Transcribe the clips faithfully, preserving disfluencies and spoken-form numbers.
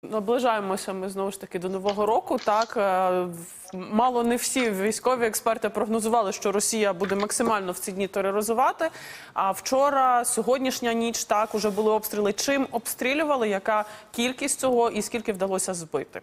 наближаємося ми знову ж таки до Нового року. Так, мало не всі військові експерти прогнозували, що Росія буде максимально в ці дні тероризувати. А вчора, сьогоднішня ніч, так, уже були обстріли. Чим обстрілювали, яка кількість цього і скільки вдалося збити?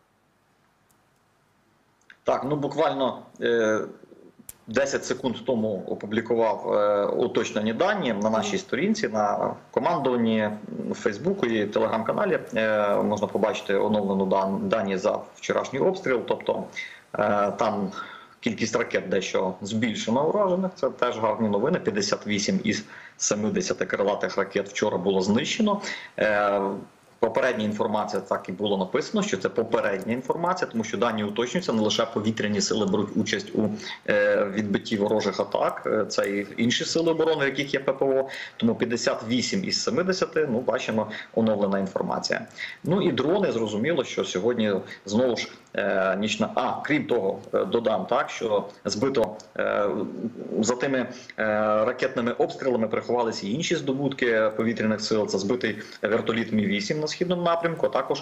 Так, ну буквально е, десять секунд тому опублікував е, уточнені дані на нашій сторінці, на командуванні Фейсбуку і Телеграм-каналі. Е, можна побачити оновлену дан, дані за вчорашній обстріл, тобто е, там кількість ракет дещо збільшено уражених, це теж гарні новини. п'ятдесят вісім із семидесяти крилатих ракет вчора було знищено. Е, Попередня інформація, так і було написано, що це попередня інформація, тому що дані уточнюються, не лише повітряні сили беруть участь у е, відбитті ворожих атак, це і інші сили оборони, в яких є ППО, тому п'ятдесят вісім із семидесяти, ну, бачимо, оновлена інформація. Ну і дрони, зрозуміло, що сьогодні знову ж е, нічна, а, крім того, додам так, що збито е, за тими е, ракетними обстрілами приховалися і інші здобутки повітряних сил, це збитий вертоліт Мі вісім на східному напрямку, а також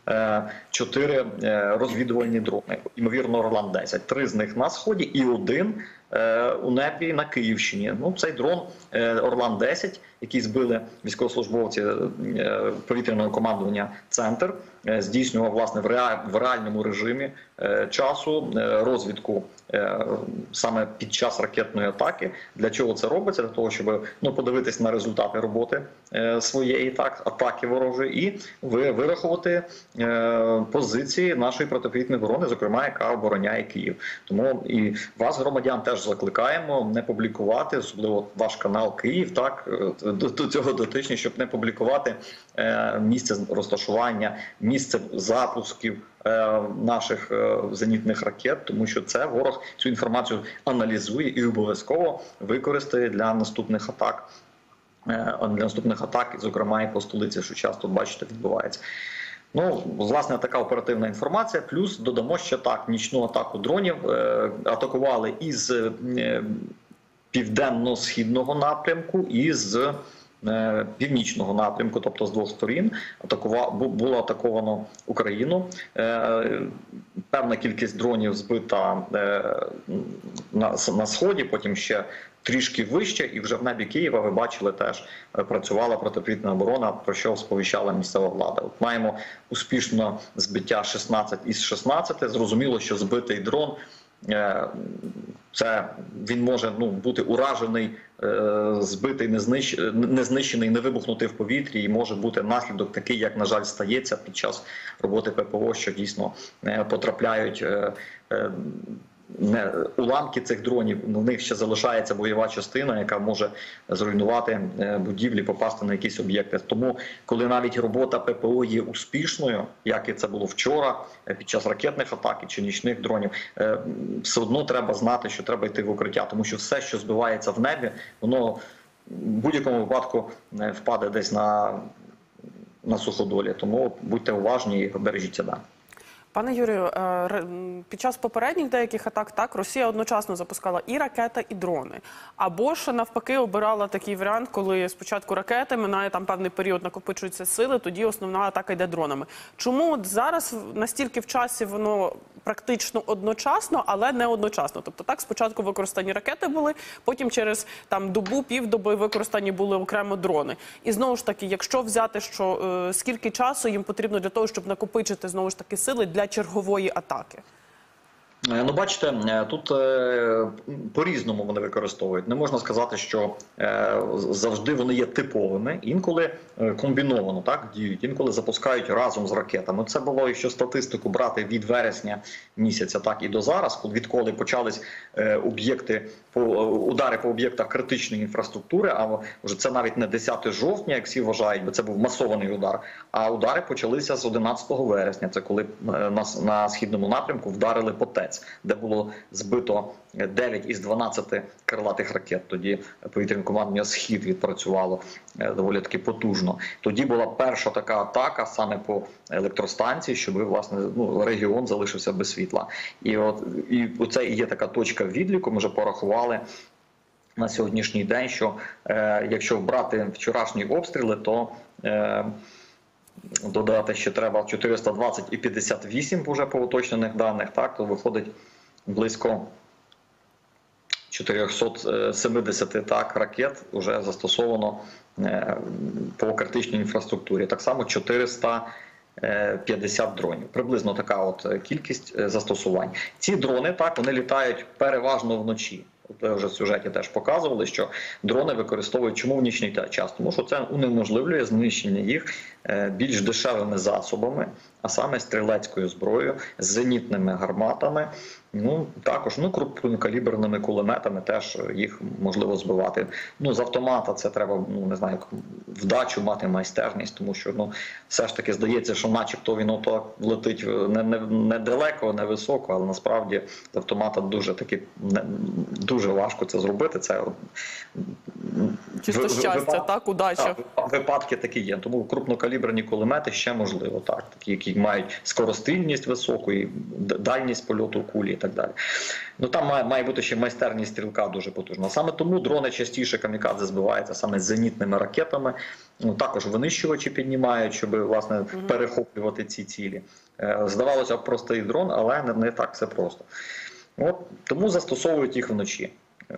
чотири е, розвідувальні дрони, ймовірно, Орлан десять. Три з них на сході і один е, у небі на Київщині. Ну, цей дрон е, Орлан десять, який збили військовослужбовці е, повітряного командування «Центр», е, здійснював, власне, в, реаль, в реальному режимі е, часу е, розвідку е, саме під час ракетної атаки. Для чого це робиться? Для того, щоб ну, подивитись на результати роботи е, своєї так, атаки ворожої і вирахувати е, позиції нашої протиповітряної оборони, зокрема, яка обороняє Київ. Тому і вас, громадян, теж закликаємо не публікувати, особливо ваш канал Київ, так, до, до цього дотичні, щоб не публікувати е, місце розташування, місце запусків е, наших е, зенітних ракет, тому що це ворог цю інформацію аналізує і обов'язково використає для наступних атак. Для наступних атак, зокрема і по столиці, що часто, бачите, відбувається. Ну, власне, така оперативна інформація. Плюс додамо ще так, нічну атаку дронів е, атакували із е, південно-східного напрямку і з е, північного напрямку, тобто з двох сторін. Атакува, було атаковано Україну. Е, певна кількість дронів збита е, на, на сході, потім ще трішки вище, і вже в небі Києва, ви бачили, теж працювала протиповітряна оборона, про що сповіщала місцева влада. От маємо успішне збиття шістнадцять із шістнадцяти. Зрозуміло, що збитий дрон, це він може ну, бути уражений, збитий, не, знищ, не знищений, не вибухнути в повітрі, і може бути наслідок такий, як, на жаль, стається під час роботи ППО, що дійсно потрапляють не уламки цих дронів, в них ще залишається бойова частина, яка може зруйнувати будівлі, попасти на якісь об'єкти. Тому, коли навіть робота ППО є успішною, як і це було вчора, під час ракетних атак чи нічних дронів, все одно треба знати, що треба йти в укриття, тому що все, що збивається в небі, воно в будь-якому випадку впаде десь на, на суходолі. Тому будьте уважні і бережіть себе. Пане Юрію, під час попередніх деяких атак так Росія одночасно запускала і ракети, і дрони. Або ж навпаки обирала такий варіант, коли спочатку ракети, минає там певний період, накопичуються сили, тоді основна атака йде дронами. Чому от зараз настільки в часі воно практично одночасно, але не одночасно? Тобто так, спочатку використані ракети були, потім через там добу, півдоби використані були окремо дрони. І знову ж таки, якщо взяти, що е, скільки часу їм потрібно для того, щоб накопичити знову ж таки сили для чергової атаки? Ну, бачите, тут по-різному вони використовують. Не можна сказати, що завжди вони є типовими. Інколи комбіновано так діють, інколи запускають разом з ракетами. Це було, якщо статистику брати від вересня місяця, так і до зараз, відколи почались об'єкти, удари по об'єктах критичної інфраструктури, а вже це навіть не десяте жовтня, як всі вважають, бо це був масований удар, а удари почалися з одинадцятого вересня, це коли на, на східному напрямку вдарили по ТЕЦ, де було збито дев'ять із дванадцяти крилатих ракет. Тоді повітряне командування «Схід» відпрацювало доволі таки потужно. Тоді була перша така атака саме по електростанції, щоб, власне, ну, регіон залишився без світла. І от і це і є така точка відліку, ми вже порахували на сьогоднішній день, що е, якщо брати вчорашні обстріли, то е, додати ще треба чотириста двадцять і п'ятдесят вісім вже по уточнених даних, так, то виходить близько чотириста сімдесят так, ракет вже застосовано по критичній інфраструктурі. Так само чотириста п'ятдесят дронів. Приблизно така от кількість застосувань. Ці дрони, так, вони літають переважно вночі. От вже в сюжеті теж показували, що дрони використовують чому в нічний час? Тому що це унеможливлює знищення їх більш дешевими засобами, а саме стрілецькою зброєю, з зенітними гарматами, ну також ну крупнокаліберними кулеметами, теж їх можливо збивати. Ну з автомата це треба, ну не знаю, вдачу мати, майстерність, тому що ну все ж таки здається, що начебто він ото летить не, не, не далеко, не високо, але насправді з автомата дуже таки не, дуже важко це зробити. Це чисто щастя, випад... так, удача. Так, випадки такі є. Тому крупнокаліберні кулемети ще можливо, так, такі, які мають скорострільність високу, і дальність польоту кулі і так далі. Ну там має, має бути ще майстерність стрілка дуже потужна. Саме тому дрони частіше камікадзе збиваються саме з зенітними ракетами. Ну, також винищувачі піднімають, щоб власне угу. перехоплювати ці цілі. Здавалося б, простий дрон, але не, не так все просто. От, тому застосовують їх вночі.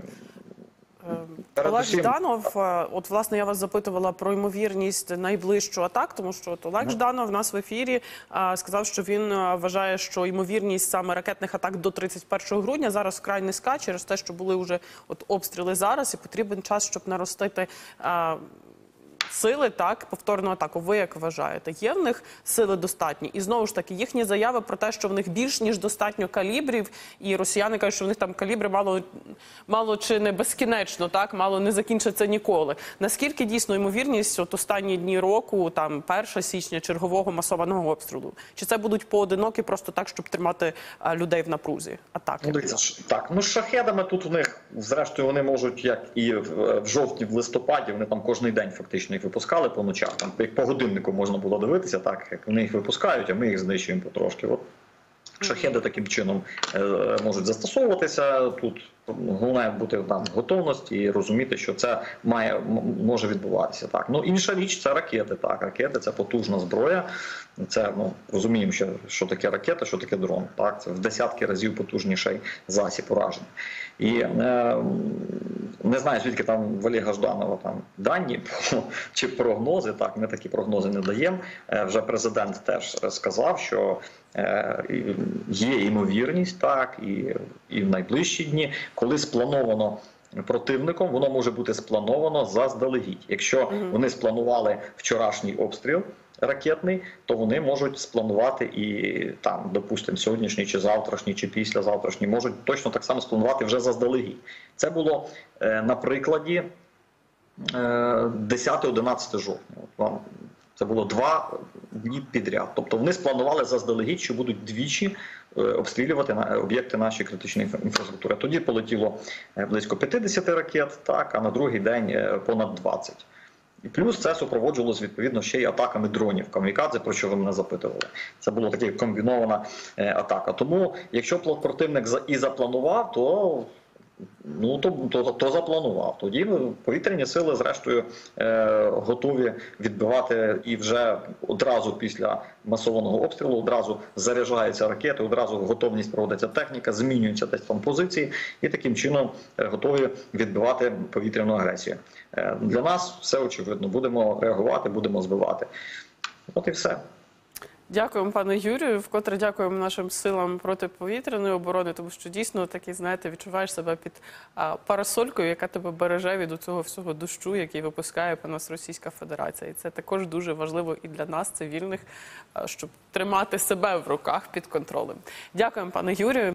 Олег Жданов, от власне я вас запитувала про ймовірність найближчу атак, тому що от Олег Жданов в нас в ефірі а, сказав, що він вважає, що ймовірність саме ракетних атак до тридцять першого грудня зараз вкрай низька через те, що були вже от обстріли зараз, і потрібен час, щоб наростити а, сили, так, повторну атаку. Ви як вважаєте? Є в них сили достатні? І знову ж таки, їхні заяви про те, що в них більш ніж достатньо калібрів, і росіяни кажуть, що в них там калібри мало, мало чи не безкінечно, так, мало не закінчиться ніколи. Наскільки дійсно ймовірність от останні дні року, там першого січня, чергового масованого обстрілу? Чи це будуть поодинокі просто так, щоб тримати а, людей в напрузі? Атаки? Ну, так, ну з шахедами тут в них, зрештою, вони можуть, як і в жовтні, в листопаді, вони там кожен день фактично їх випускали по ночах, там як по годиннику можна було дивитися, так як вони їх випускають, а ми їх знищуємо потрошки. От шахеди таким чином е, можуть застосовуватися. Тут головне бути там в готовності і розуміти, що це має може відбуватися. Так, ну інша річ це ракети. Так, ракети це потужна зброя. Це ну розуміємо, що, що таке ракета, що таке дрон. Так, це в десятки разів потужніший засіб ураження. І е, не знаю, звідки там в Олега Жданова там дані чи прогнози. Так, ми такі прогнози не даємо. Е, вже президент теж сказав, що е, є ймовірність, так, і, і в найближчі дні, коли сплановано противником, воно може бути сплановано заздалегідь. Якщо вони спланували вчорашній обстріл ракетний, то вони можуть спланувати і там, допустимо, сьогоднішній, чи завтрашній, чи післязавтрашній, можуть точно так само спланувати вже заздалегідь. Це було е, на прикладі е, десяте-одинадцяте жовтня. От вам це було два дні підряд. Тобто вони спланували заздалегідь, що будуть двічі обстрілювати об'єкти нашої критичної інфраструктури. Тоді полетіло близько п'ятдесят ракет, так, а на другий день понад двадцять. І плюс це супроводжувалося, відповідно, ще й атаками дронів камікадзе, про що ви мене запитували. Це була така комбінована атака. Тому, якщо противник і запланував, то Ну, то, то, то запланував. Тоді повітряні сили, зрештою, е, готові відбивати, і вже одразу після масованого обстрілу одразу заряджаються ракети, одразу готовність проводиться техніка, змінюються десь там позиції, і таким чином відбивати відбивати повітряну агресію. Е, для нас все очевидно. Будемо реагувати, будемо збивати. От і все. Дякуємо, пане Юрію. Вкотре дякуємо нашим силам протиповітряної оборони, тому що дійсно таки, знаєте, відчуваєш себе під а, парасолькою, яка тебе береже від цього всього дощу, який випускає по нас Російська Федерація. І це також дуже важливо і для нас, цивільних, а, щоб тримати себе в руках під контролем. Дякуємо, пане Юрію.